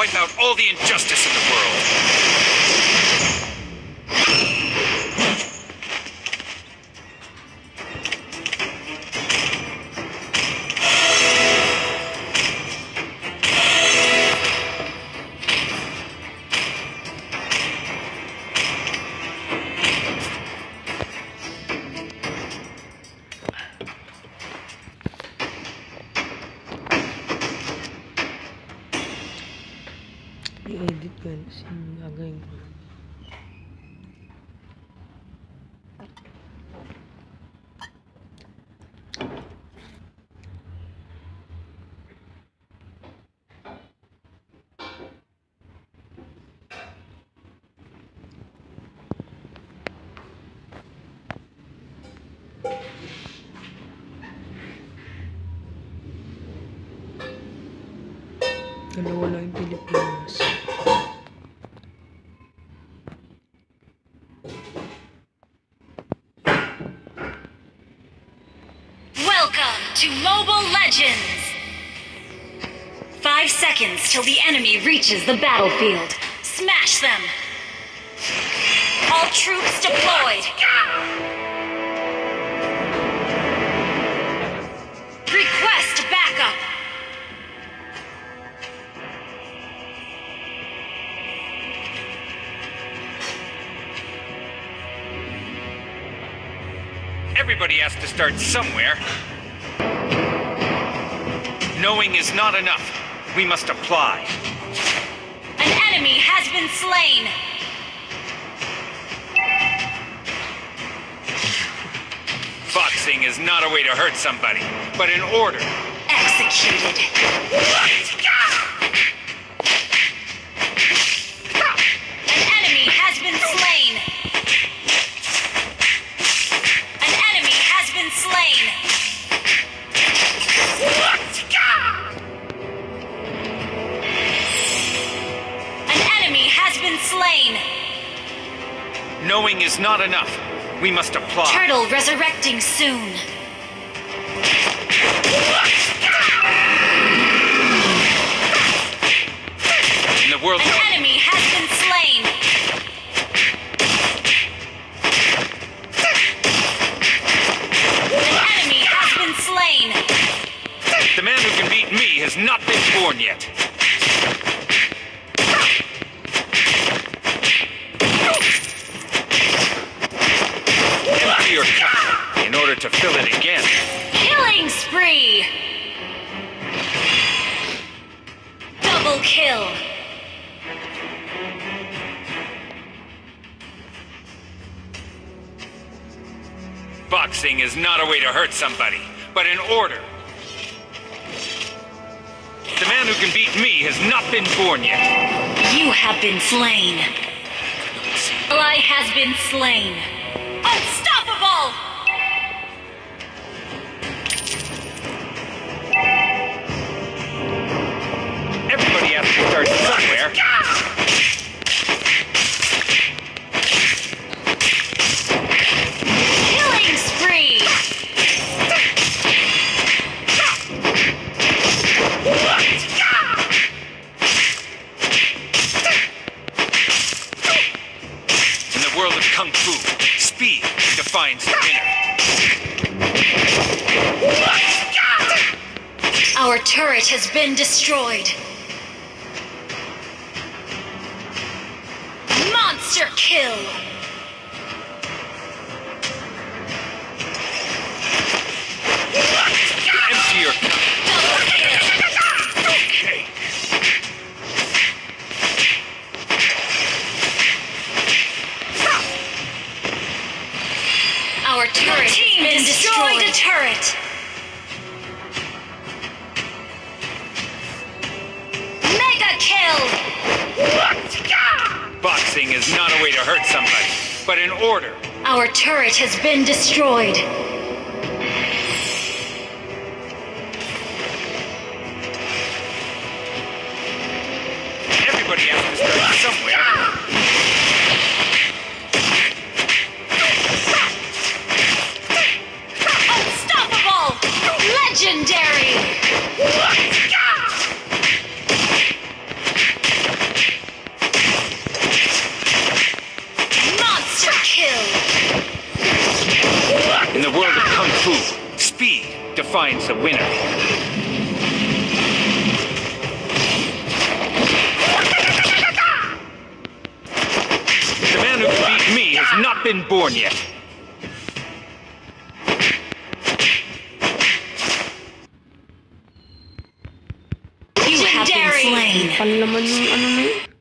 wipe out all the injustice in the world. I-edit ko yan kasi gagawin ko. Dalawa lang yung Pilipinas. Welcome to Mobile Legends! 5 seconds till the enemy reaches the battlefield. Smash them! All troops deployed! Request backup! Everybody has to start somewhere. Knowing is not enough. We must apply. An enemy has been slain! Boxing is not a way to hurt somebody, but an order. Executed. An enemy has been slain! An enemy has been slain! An enemy has been slain! Knowing is not enough. We must apply. Turtle resurrecting soon. In the world. An enemy has been slain. An enemy has been slain. The man who can beat me has not been born yet. Empty your cup in order to fill it again. Killing spree. Double kill. Boxing is not a way to hurt somebody, but an order. The man who can beat me has not been born yet. You have been slain. Ally has been slain. Unstoppable! Everybody has to start somewhere. Killing spree! In the world of Kung Fu, speed defines the winner. Our turret has been destroyed. Monster kill! Empty your cup. Double kill! Okay. Our turret has been destroyed. A turret. Mega kill! Boxing is not a way to hurt somebody, but an order. Our turret has been destroyed. Everybody has to start somewhere. Unstoppable! Legendary! winner. The man who can beat me has not been born yet. You have been Pan slain. naman yung ano na yun.